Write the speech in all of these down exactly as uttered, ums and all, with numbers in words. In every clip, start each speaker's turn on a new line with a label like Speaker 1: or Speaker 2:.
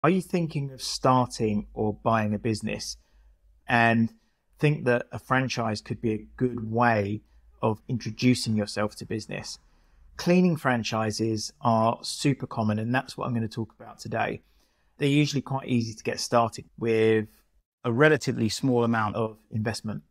Speaker 1: Are you thinking of starting or buying a business and think that a franchise could be a good way of introducing yourself to business? Cleaning franchises are super common, and that's what I'm going to talk about today. They're usually quite easy to get started with a relatively small amount of investment.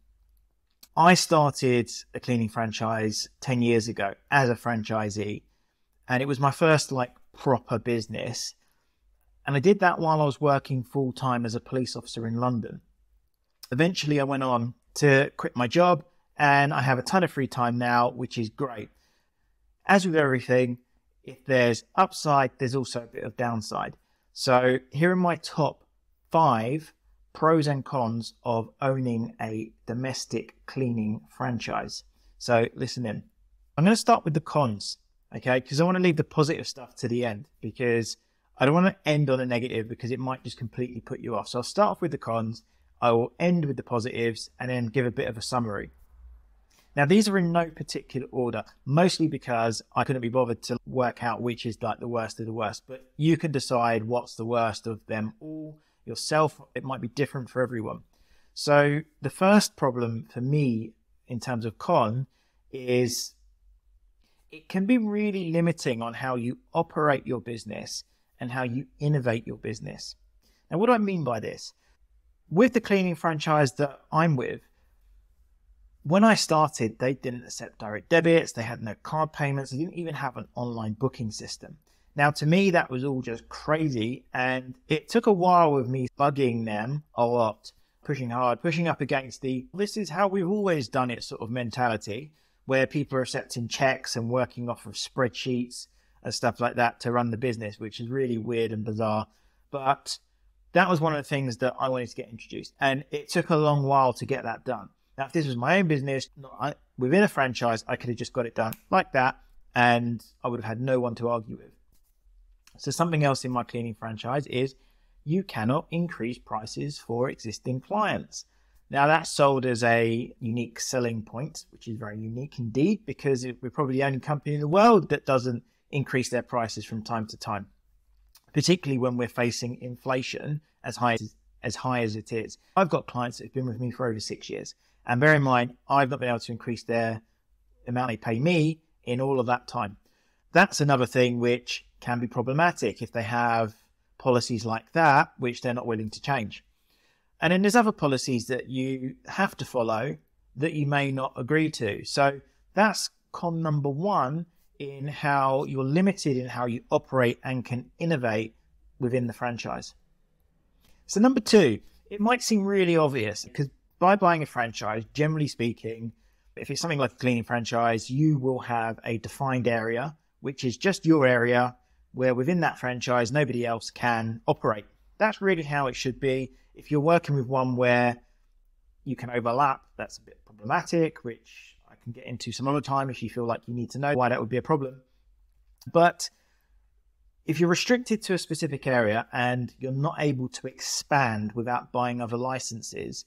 Speaker 1: I started a cleaning franchise ten years ago as a franchisee, and it was my first like proper business. And I did that while I was working full time as a police officer in London. Eventually I went on to quit my job, and I have a ton of free time now, which is great. As with everything, if there's upside, there's also a bit of downside. So here are my top five pros and cons of owning a domestic cleaning franchise. So listen in. I'm going to start with the cons, okay? Because I want to leave the positive stuff to the end, because I don't want to end on a negative because it might just completely put you off. So I'll start off with the cons, I will end with the positives, and then give a bit of a summary. Now, these are in no particular order, mostly because I couldn't be bothered to work out which is like the worst of the worst, but you can decide what's the worst of them all yourself. It might be different for everyone. So the first problem for me in terms of con is it can be really limiting on how you operate your business and how you innovate your business. Now, what do I mean by this? With the cleaning franchise that I'm with, when I started, they didn't accept direct debits, they had no card payments, they didn't even have an online booking system. Now, to me, that was all just crazy, and it took a while with me bugging them a lot, pushing hard, pushing up against the, this is how we've always done it sort of mentality, where people are accepting checks and working off of spreadsheets and stuff like that to run the business, which is really weird and bizarre. But that was one of the things that I wanted to get introduced, and it took a long while to get that done. Now, if this was my own business, not within a franchise, I could have just got it done like that, and I would have had no one to argue with. So something else in my cleaning franchise is you cannot increase prices for existing clients. Now, that's sold as a unique selling point, which is very unique indeed, because we're probably the only company in the world that doesn't increase their prices from time to time, particularly when we're facing inflation as high as, as high as it is. I've got clients that have been with me for over six years. And bear in mind, I've not been able to increase their amount they pay me in all of that time. That's another thing which can be problematic if they have policies like that, which they're not willing to change. And then there's other policies that you have to follow that you may not agree to. So that's con number one in how you're limited in how you operate and can innovate within the franchise. So number two, it might seem really obvious because by buying a franchise, generally speaking, if it's something like a cleaning franchise, you will have a defined area, which is just your area, where within that franchise, nobody else can operate. That's really how it should be. If you're working with one where you can overlap, that's a bit problematic, which I can get into some other time if you feel like you need to know why that would be a problem. But if you're restricted to a specific area and you're not able to expand without buying other licenses,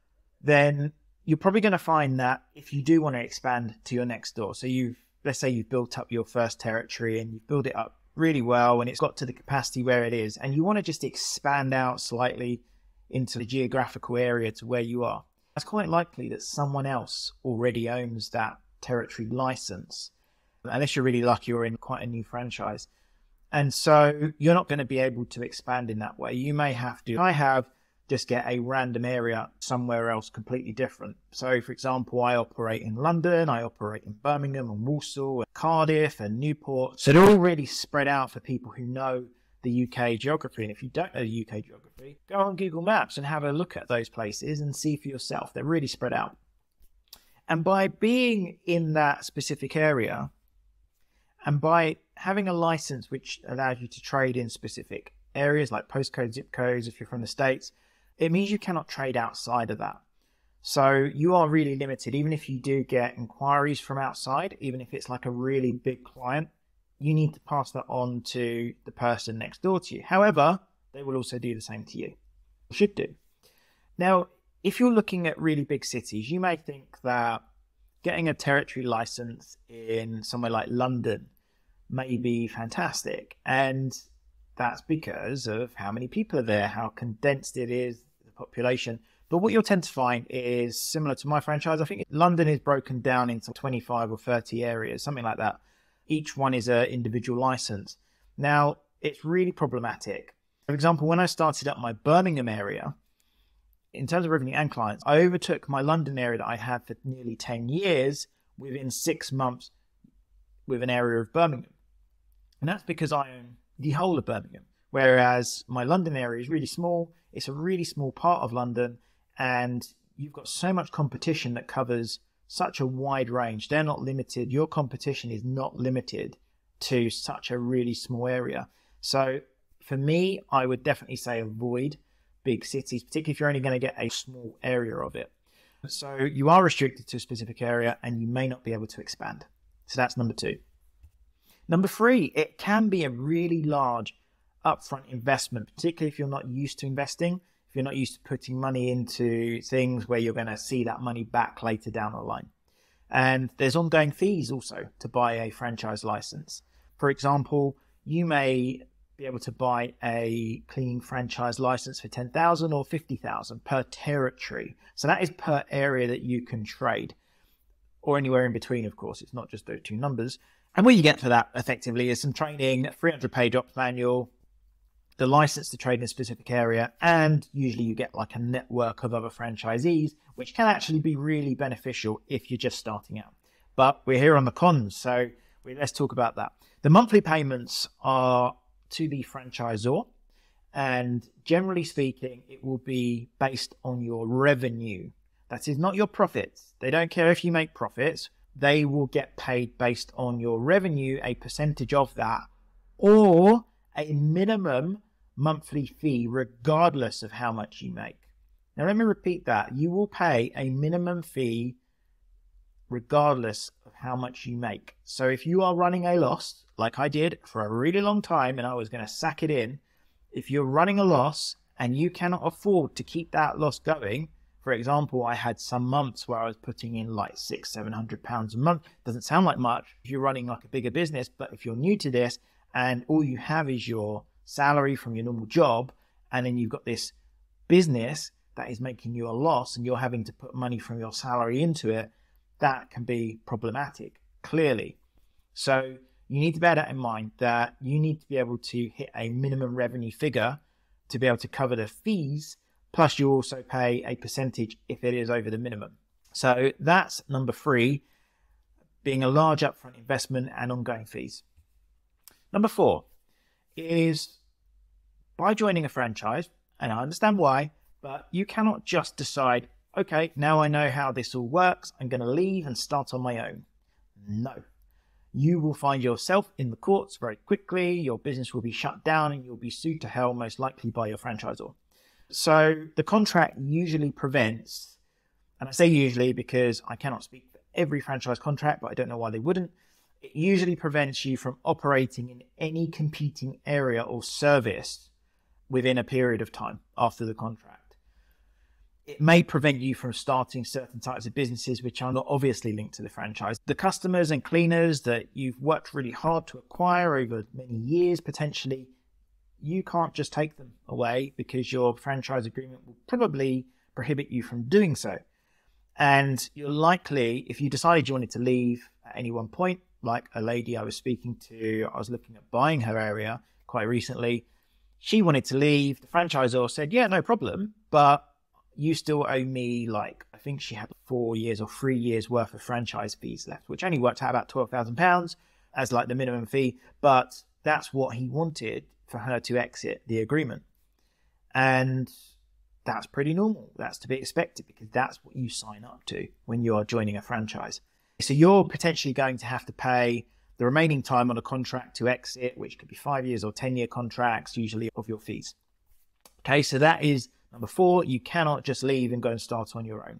Speaker 1: then you're probably going to find that if you do want to expand to your next door, so you've, let's say you've built up your first territory and you've built it up really well and it's got to the capacity where it is, and you want to just expand out slightly into the geographical area to where you are, it's quite likely that someone else already owns that territory license, unless you're really lucky or in quite a new franchise. And so you're not going to be able to expand in that way. You may have to, I have just get a random area somewhere else completely different. So for example, I operate in London, I operate in Birmingham and Walsall and Cardiff and Newport. So they're all really spread out for people who know the U K geography. And if you don't know the U K geography, go on Google Maps and have a look at those places and see for yourself. They're really spread out. And by being in that specific area, and by having a license which allows you to trade in specific areas like postcodes, zip codes, if you're from the States, it means you cannot trade outside of that. So you are really limited. Even if you do get inquiries from outside, even if it's like a really big client, you need to pass that on to the person next door to you. However, they will also do the same to you. Should do. Now, if you're looking at really big cities, you may think that getting a territory license in somewhere like London may be fantastic. And That's because of how many people are there, how condensed it is, the population. But what you'll tend to find is similar to my franchise. I think London is broken down into twenty-five or thirty areas, something like that. Each one is an individual license. Now, it's really problematic. For example, when I started up my Birmingham area, in terms of revenue and clients, I overtook my London area that I had for nearly ten years within six months with an area of Birmingham. And that's because I own the whole of Birmingham, whereas my London area is really small. It's a really small part of London, and you've got so much competition that covers such a wide range. They're not limited. Your competition is not limited to such a really small area. So for me, I would definitely say avoid big cities, particularly if you're only going to get a small area of it. So you are restricted to a specific area and you may not be able to expand. So that's number two. Number three, it can be a really large upfront investment, particularly if you're not used to investing, if you're not used to putting money into things where you're going to see that money back later down the line. And there's ongoing fees also to buy a franchise license. For example, you may be able to buy a cleaning franchise license for ten thousand or fifty thousand per territory. So that is per area that you can trade, or anywhere in between, of course. It's not just those two numbers. And what you get for that effectively is some training, a three hundred page ops manual, the license to trade in a specific area, and usually you get like a network of other franchisees, which can actually be really beneficial if you're just starting out. But we're here on the cons, so we, let's talk about that. The monthly payments are to the franchisor, and generally speaking, it will be based on your revenue. That is not your profits. They don't care if you make profits. They will get paid based on your revenue, a percentage of that, or a minimum monthly fee regardless of how much you make. Now let me repeat that. You will pay a minimum fee regardless of how much you make. So if you are running a loss, like I did for a really long time and I was going to sack it in, if you're running a loss and you cannot afford to keep that loss going, for example, I had some months where I was putting in like six, seven hundred pounds a month. Doesn't sound like much if you're running like a bigger business, but if you're new to this and all you have is your salary from your normal job, and then you've got this business that is making you a loss and you're having to put money from your salary into it, that can be problematic, clearly. So you need to bear that in mind, that you need to be able to hit a minimum revenue figure to be able to cover the fees. Plus you also pay a percentage if it is over the minimum. So that's number three, being a large upfront investment and ongoing fees. Number four is by joining a franchise, and I understand why, but you cannot just decide, okay, now I know how this all works, I'm going to leave and start on my own. No. You will find yourself in the courts very quickly, your business will be shut down and you'll be sued to hell, most likely by your franchisor. So the contract usually prevents, and I say usually because I cannot speak for every franchise contract, but I don't know why they wouldn't. It usually prevents you from operating in any competing area or service within a period of time after the contract. It may prevent you from starting certain types of businesses which are not obviously linked to the franchise. The customers and cleaners that you've worked really hard to acquire over many years potentially, you can't just take them away because your franchise agreement will probably prohibit you from doing so. And you're likely, if you decided you wanted to leave at any one point, like a lady I was speaking to, I was looking at buying her area quite recently. She wanted to leave. The franchisor said, yeah, no problem, but you still owe me, like, I think she had four years or three years worth of franchise fees left, which only worked out about twelve thousand pounds as like the minimum fee. But that's what he wanted for her to exit the agreement. And that's pretty normal. That's to be expected because that's what you sign up to when you are joining a franchise. So you're potentially going to have to pay the remaining time on a contract to exit, which could be five years or ten year contracts, usually of your fees. Okay, so that is number four. You cannot just leave and go and start on your own,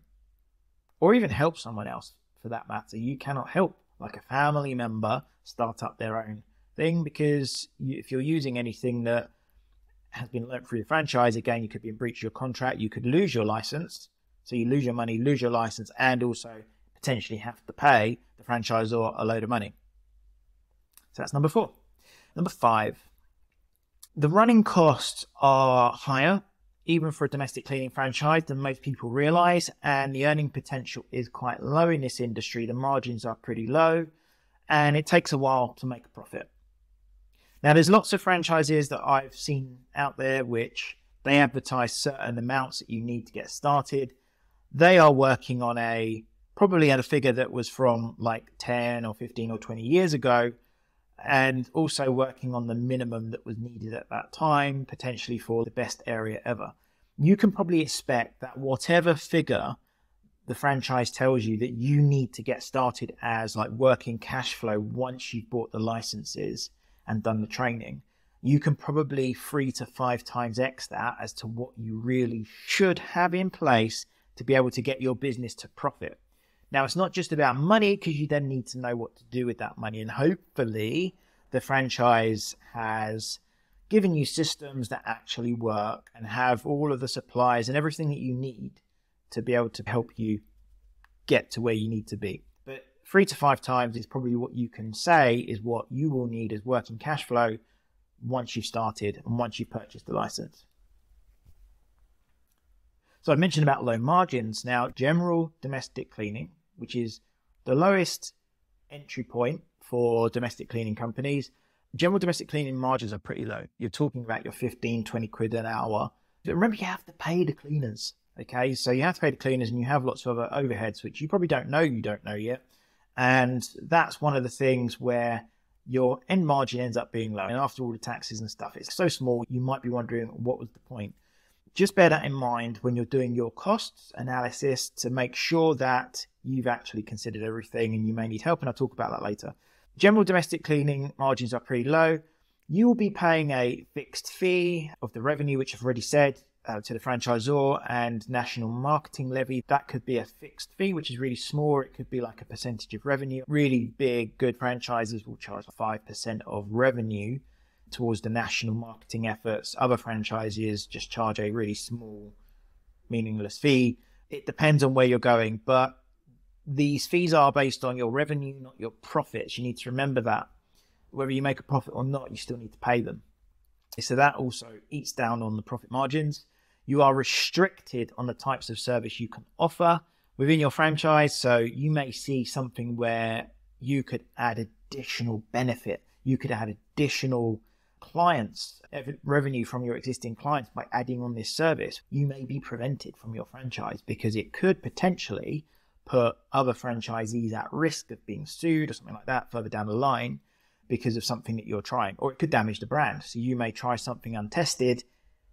Speaker 1: or even help someone else for that matter. You cannot help like a family member start up their own thing, because you, if you're using anything that has been learned through the franchise, again, you could be in breach of your contract. You could lose your license. So you lose your money, lose your license, and also potentially have to pay the franchisor a load of money. So that's number four. Number five, The running costs are higher, even for a domestic cleaning franchise, than most people realize, and the earning potential is quite low in this industry. The margins are pretty low, and it takes a while to make a profit. Now, there's lots of franchises that I've seen out there which they advertise certain amounts that you need to get started. They are working on a, probably at a figure that was from like ten or fifteen or twenty years ago, and also working on the minimum that was needed at that time, potentially for the best area ever. You can probably expect that whatever figure the franchise tells you that you need to get started as like working cash flow once you've bought the licenses and done the training, you can probably three to five times X that as to what you really should have in place to be able to get your business to profit. Now, it's not just about money, because you then need to know what to do with that money. And hopefully the franchise has given you systems that actually work and have all of the supplies and everything that you need to be able to help you get to where you need to be. But three to five times is probably what you can say is what you will need as working cash flow once you've started and once you've purchased the license. So I mentioned about low margins. Now, general domestic cleaning, which is the lowest entry point for domestic cleaning companies, general domestic cleaning margins are pretty low. You're talking about your fifteen, twenty quid an hour. But remember, you have to pay the cleaners. Okay, so you have to pay the cleaners, and you have lots of other overheads, which you probably don't know you don't know yet. And that's one of the things where your end margin ends up being low. And after all the taxes and stuff, it's so small, you might be wondering what was the point. Just bear that in mind when you're doing your costs analysis to make sure that you've actually considered everything, and you may need help, and I'll talk about that later. General domestic cleaning margins are pretty low. You will be paying a fixed fee of the revenue, which I've already said, uh, to the franchisor, and national marketing levy. That could be a fixed fee, which is really small. It could be like a percentage of revenue. Really big, good franchises will charge five percent of revenue towards the national marketing efforts. Other franchises just charge a really small, meaningless fee. It depends on where you're going, but these fees are based on your revenue, not your profits. You need to remember that. Whether you make a profit or not, you still need to pay them. So that also eats down on the profit margins. You are restricted on the types of service you can offer within your franchise. So you may see something where you could add additional benefit. You could add additional clients, revenue from your existing clients by adding on this service. You may be prevented from your franchise because it could potentially put other franchisees at risk of being sued or something like that further down the line because of something that you're trying, or it could damage the brand. So you may try something untested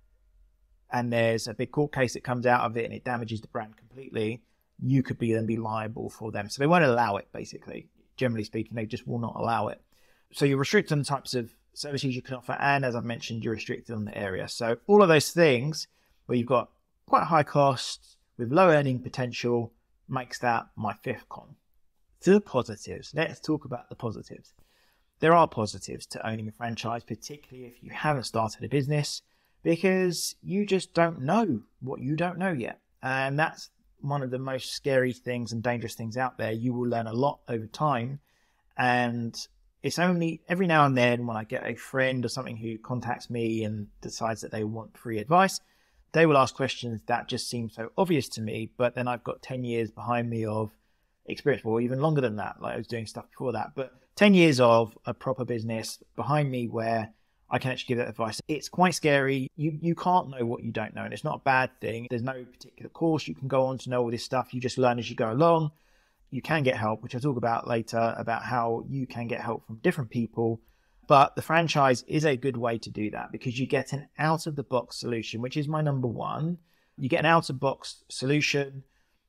Speaker 1: and there's a big court case that comes out of it and it damages the brand completely. You could be then be liable for them. So they won't allow it, basically. Generally speaking, they just will not allow it. So you're restricted on the types of services you can offer, and as I've mentioned, you're restricted on the area. So all of those things where you've got quite high costs with low earning potential makes that my fifth con. To the positives, let's talk about the positives. There are positives to owning a franchise, particularly if you haven't started a business, because you just don't know what you don't know yet. And that's one of the most scary things and dangerous things out there. You will learn a lot over time, and it's only every now and then when I get a friend or something who contacts me and decides that they want free advice, they will ask questions that just seem so obvious to me, but then I've got ten years behind me of experience, or even longer than that. Like I was doing stuff before that, but ten years of a proper business behind me where I can actually give that advice. It's quite scary. You you can't know what you don't know, and it's not a bad thing. There's no particular course you can go on to know all this stuff. You just learn as you go along. You can get help, which I'll talk about later, about how you can get help from different people. But the franchise is a good way to do that because you get an out-of-the-box solution, which is my number one. You get an out-of-box solution.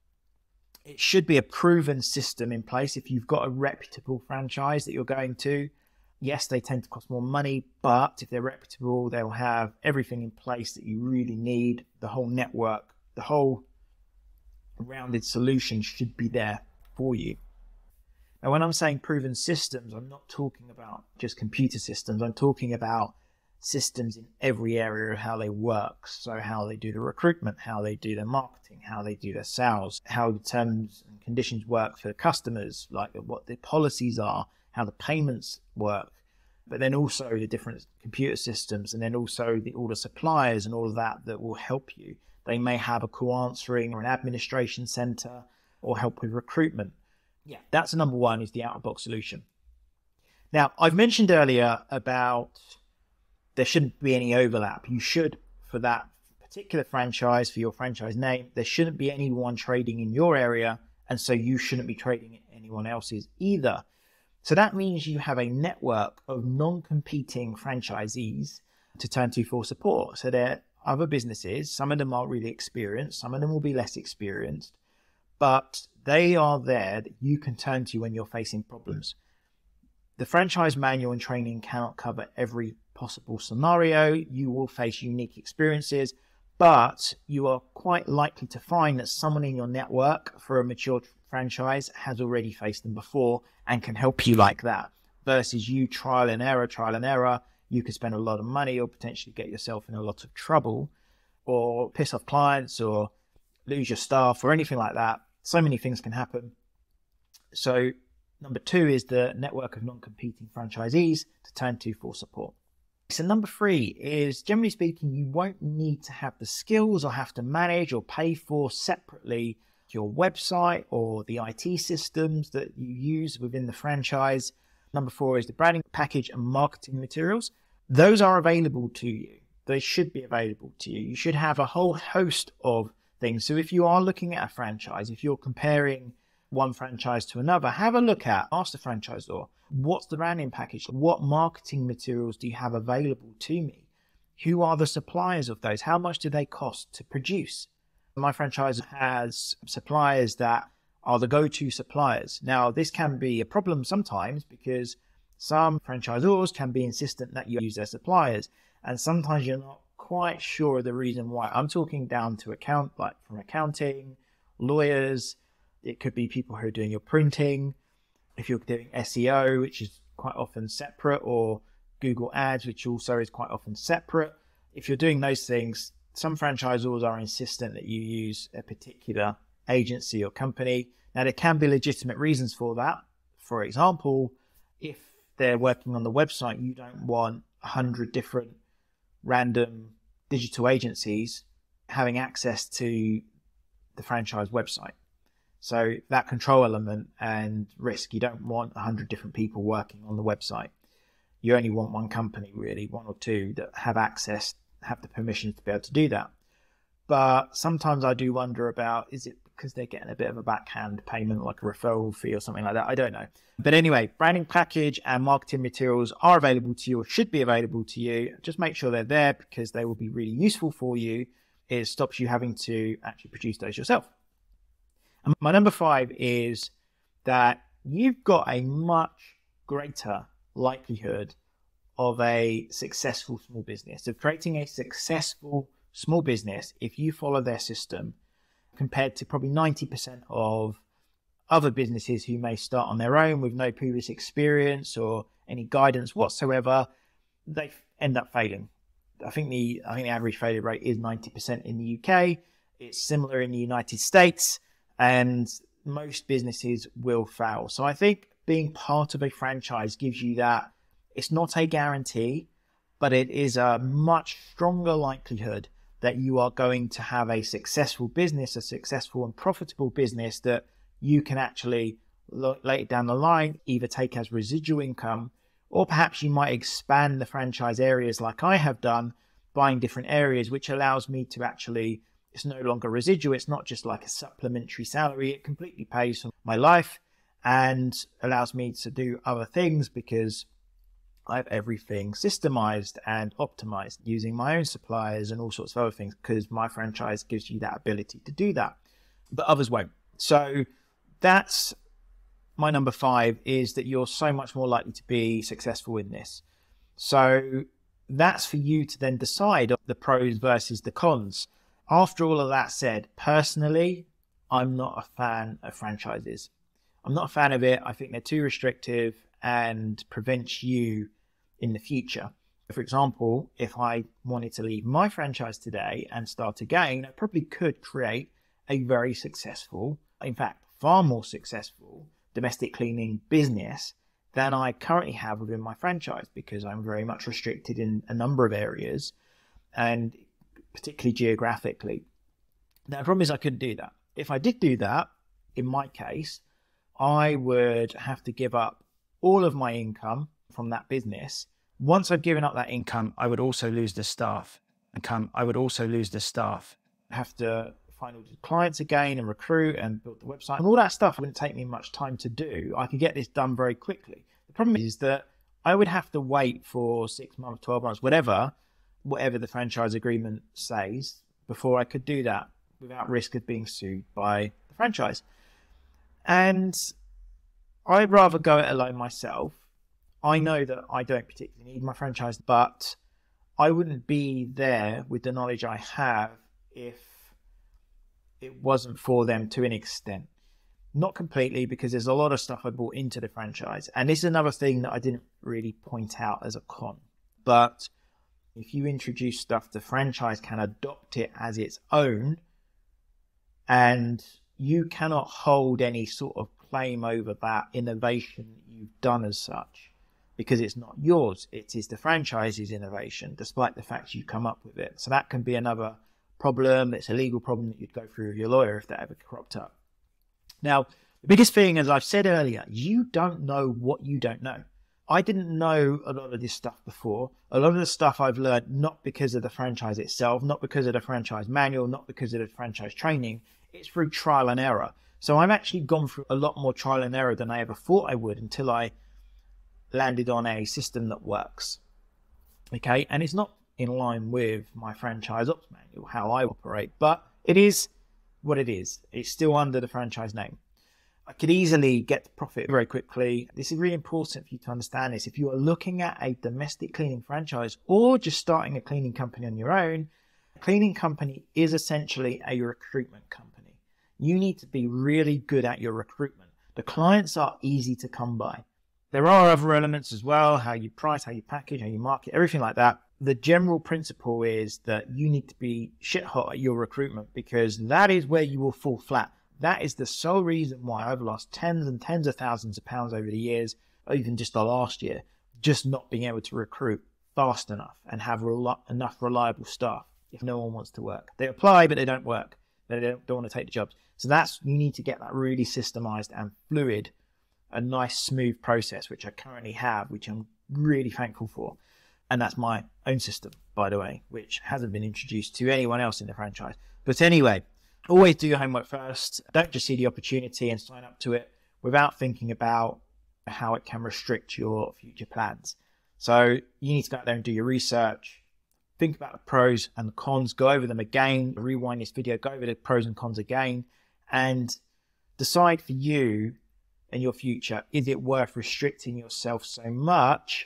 Speaker 1: It should be a proven system in place. If you've got a reputable franchise that you're going to, yes, they tend to cost more money, but if they're reputable, they'll have everything in place that you really need. The whole network, the whole rounded solution should be there for you. Now, when I'm saying proven systems, I'm not talking about just computer systems. I'm talking about systems in every area of how they work. So how they do the recruitment, how they do their marketing, how they do their sales, how the terms and conditions work for customers, like what the policies are, how the payments work. but then also the different computer systems, and then also the, all the suppliers and all of that that will help you. They may have a call answering or an administration center or help with recruitment. Yeah, that's number one, is the out-of-box solution. Now, I've mentioned earlier about there shouldn't be any overlap. You should, for that particular franchise, for your franchise name, there shouldn't be anyone trading in your area, and so you shouldn't be trading in anyone else's either. So that means you have a network of non-competing franchisees to turn to for support. So they're other businesses, some of them are really experienced, some of them will be less experienced, but they are there that you can turn to when you're facing problems. The franchise manual and training cannot cover every possible scenario. You will face unique experiences, but you are quite likely to find that someone in your network for a mature franchise has already faced them before and can help you like that, versus you trial and error, trial and error. You could spend a lot of money or potentially get yourself in a lot of trouble or piss off clients or lose your staff or anything like that. So many things can happen. So number two is the network of non-competing franchisees to turn to for support. So number three is, generally speaking, you won't need to have the skills or have to manage or pay for separately your website or the I T systems that you use within the franchise. Number four is the branding package and marketing materials. Those are available to you. They should be available to you. You should have a whole host of things. So if you are looking at a franchise, if you're comparing one franchise to another, have a look at, ask the franchisor, what's the branding package? What marketing materials do you have available to me? Who are the suppliers of those? How much do they cost to produce? My franchise has suppliers that are the go-to suppliers. Now, this can be a problem sometimes because some franchisors can be insistent that you use their suppliers, and sometimes you're not quite sure of the reason why. I'm talking down to account, like from accounting, lawyers. It could be people who are doing your printing. If you're doing S E O, which is quite often separate, or Google Ads, which also is quite often separate. If you're doing those things, some franchisors are insistent that you use a particular agency or company. Now, there can be legitimate reasons for that. For example, if they're working on the website, you don't want a hundred different random digital agencies having access to the franchise website. So that control element and risk, you don't want a hundred different people working on the website. You only want one company, really, one or two that have access, have the permission to be able to do that. But sometimes I do wonder about, is it because they're getting a bit of a backhand payment, like a referral fee or something like that? I don't know. But anyway, branding package and marketing materials are available to you, or should be available to you. Just make sure they're there because they will be really useful for you. It stops you having to actually produce those yourself. And my number five is that you've got a much greater likelihood of a successful small business, of creating a successful small business if you follow their system, compared to probably ninety percent of other businesses who may start on their own with no previous experience or any guidance whatsoever. They end up failing. I think the I think the average failure rate is ninety percent in the U K. It's similar in the United States, and most businesses will fail. So I think being part of a franchise gives you that. It's not a guarantee, but it is a much stronger likelihood that you are going to have a successful business, a successful and profitable business that you can actually later down the line either take as residual income, or perhaps you might expand the franchise areas like I have done, buying different areas, which allows me to actually, it's no longer residual. It's not just like a supplementary salary. It completely pays for my life and allows me to do other things because I have everything systemized and optimized using my own suppliers and all sorts of other things, because my franchise gives you that ability to do that, but others won't. So that's my number five, is that you're so much more likely to be successful in this. So that's for you to then decide the pros versus the cons. After all of that said, personally, I'm not a fan of franchises. I'm not a fan of it. I think they're too restrictive and prevents you in the future. For example, if I wanted to leave my franchise today and start again, I probably could create a very successful, in fact, far more successful domestic cleaning business than I currently have within my franchise, because I'm very much restricted in a number of areas, and particularly geographically. Now, the problem is I couldn't do that. If I did do that, in my case, I would have to give up all of my income from that business. Once I've given up that income, I would also lose the staff. Income, I would also lose the staff. I have to find all the clients again and recruit and build the website, and all that stuff wouldn't take me much time to do. I could get this done very quickly. The problem is that I would have to wait for six months, twelve months, whatever, whatever the franchise agreement says, before I could do that without risk of being sued by the franchise. And I'd rather go it alone myself. I know that I don't particularly need my franchise, but I wouldn't be there with the knowledge I have if it wasn't for them to an extent. Not completely, because there's a lot of stuff I brought into the franchise. And this is another thing that I didn't really point out as a con. But if you introduce stuff, the franchise can adopt it as its own, and you cannot hold any sort of claim over that innovation that you've done as such, because it's not yours. It is the franchise's innovation, despite the fact you come up with it. So that can be another problem. It's a legal problem that you'd go through with your lawyer if that ever cropped up. Now, the biggest thing, as I've said earlier, you don't know what you don't know. I didn't know a lot of this stuff before. A lot of the stuff I've learned not because of the franchise itself, not because of the franchise manual, not because of the franchise training. It's through trial and error. So I've actually gone through a lot more trial and error than I ever thought I would until I landed on a system that works. Okay, and it's not in line with my franchise ops manual, how I operate, but it is what it is. It's still under the franchise name. I could easily get the profit very quickly. This is really important for you to understand this. If you are looking at a domestic cleaning franchise or just starting a cleaning company on your own, a cleaning company is essentially a recruitment company. You need to be really good at your recruitment. The clients are easy to come by. There are other elements as well, how you price, how you package, how you market, everything like that. The general principle is that you need to be shit hot at your recruitment, because that is where you will fall flat. That is the sole reason why I've lost tens and tens of thousands of pounds over the years, or even just the last year, just not being able to recruit fast enough and have rel- enough reliable staff if no one wants to work. They apply, but they don't work. They don't, don't want to take the jobs. So that's, you need to get that really systemized and fluid, a nice smooth process, which I currently have, which I'm really thankful for. And that's my own system, by the way, which hasn't been introduced to anyone else in the franchise. But anyway, always do your homework first. Don't just see the opportunity and sign up to it without thinking about how it can restrict your future plans. So you need to go out there and do your research. Think about the pros and the cons. Go over them again. Rewind this video. Go over the pros and cons again. And decide for you and your future, is it worth restricting yourself so much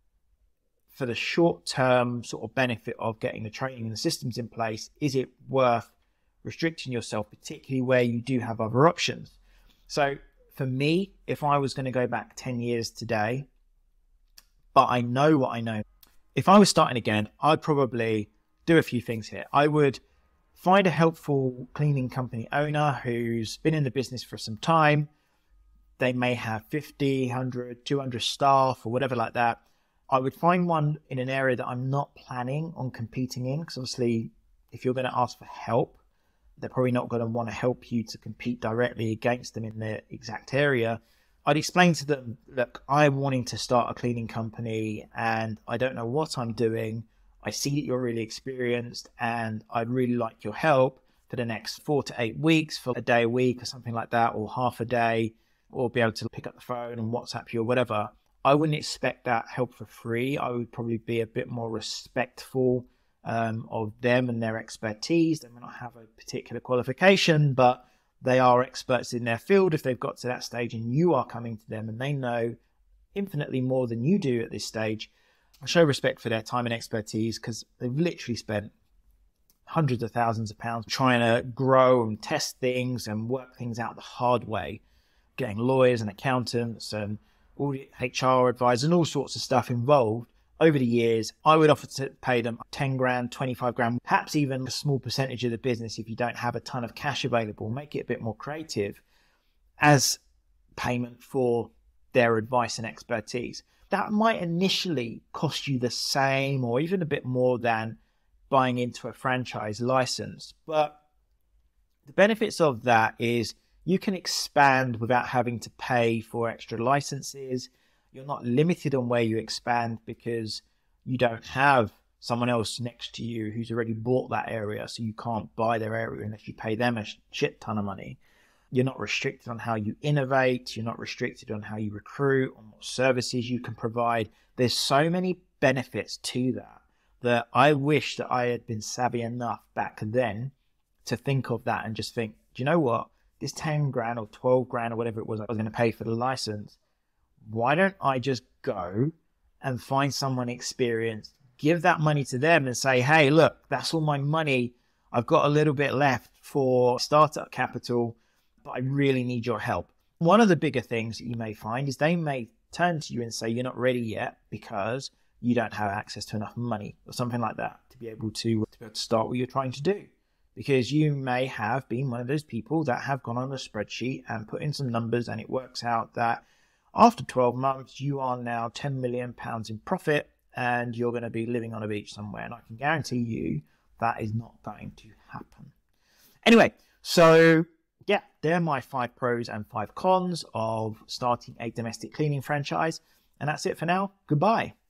Speaker 1: for the short-term sort of benefit of getting the training and the systems in place? Is it worth restricting yourself, particularly where you do have other options? So for me, if I was going to go back ten years today, but I know what I know, if I was starting again, I'd probably do a few things here. I would find a helpful cleaning company owner who's been in the business for some time. They may have fifty, one hundred, two hundred staff or whatever like that. I would find one in an area that I'm not planning on competing in, because obviously if you're going to ask for help, they're probably not going to want to help you to compete directly against them in their exact area. I'd explain to them, look, I'm wanting to start a cleaning company and I don't know what I'm doing. I see that you're really experienced and I'd really like your help for the next four to eight weeks for a day a week or something like that, or half a day, or be able to pick up the phone and WhatsApp you or whatever. I wouldn't expect that help for free. I would probably be a bit more respectful um, of them and their expertise. They may not have a particular qualification, but they are experts in their field if they've got to that stage and you are coming to them and they know infinitely more than you do at this stage. I show respect for their time and expertise, because they've literally spent hundreds of thousands of pounds trying to grow and test things and work things out the hard way, getting lawyers and accountants and all the H R advisors and all sorts of stuff involved over the years. I would offer to pay them ten grand, twenty-five grand, perhaps even a small percentage of the business if you don't have a ton of cash available. Make it a bit more creative as payment for their advice and expertise. That might initially cost you the same or even a bit more than buying into a franchise license. But the benefits of that is you can expand without having to pay for extra licenses. You're not limited on where you expand because you don't have someone else next to you who's already bought that area, so you can't buy their area unless you pay them a shit ton of money. You're not restricted on how you innovate. You're not restricted on how you recruit, on what services you can provide. There's so many benefits to that that I wish that I had been savvy enough back then to think of that and just think, do you know what? This ten grand or twelve grand or whatever it was I was going to pay for the license, why don't I just go and find someone experienced, give that money to them and say, hey, look, that's all my money. I've got a little bit left for startup capital, but I really need your help. One of the bigger things that you may find is they may turn to you and say, you're not ready yet because you don't have access to enough money or something like that to be able to, to, be able to start what you're trying to do. Because you may have been one of those people that have gone on a spreadsheet and put in some numbers and it works out that after twelve months, you are now ten million pounds in profit and you're going to be living on a beach somewhere. And I can guarantee you that is not going to happen. Anyway, so yeah, they're my five pros and five cons of starting a domestic cleaning franchise. And that's it for now. Goodbye.